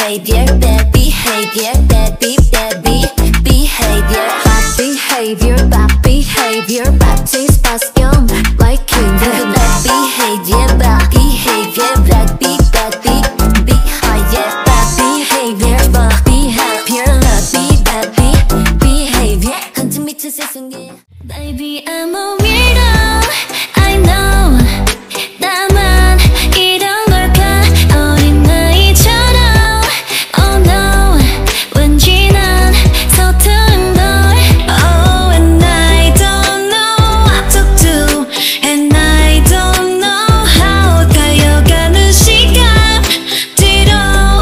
behavior, bad behavior, bad behavior, bad behavior, bad behavior, bad things pass young like candy. Bad behavior, bad behavior, bad behavior, bad behavior, bad behavior, bad behavior. 한참 미친 세상에. Baby, I'm a weirdo. I know. 나만 이런 걸까? 어린아이처럼. Oh no. 왠지 난 서투른 걸. Oh, and I don't know what to do. And I don't know how. 달려가는 시간 뒤로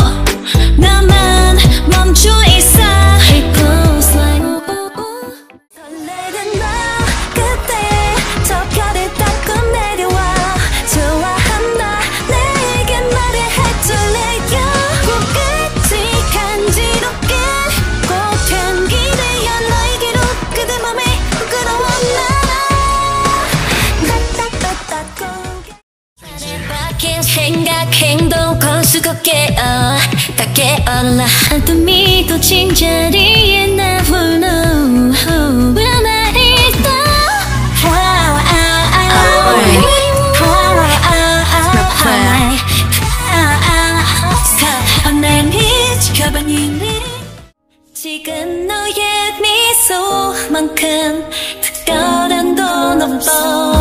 나만 멈춰 있어. It goes like 설레는 나 그때 저 별을 닦고 내려와. 좋아한다 내게 말을 해줄래요. 끝이 간지럽게 꼭 향기되어 너에게로 그대 맘에 부끄러워 나라. 나를 바뀐 생각 행동 건수겁게 다 깨어라. 또 믿어진 자리에 나 홀로 불안해 있어. 지금 너의 미소만큼 특별한 건 없어.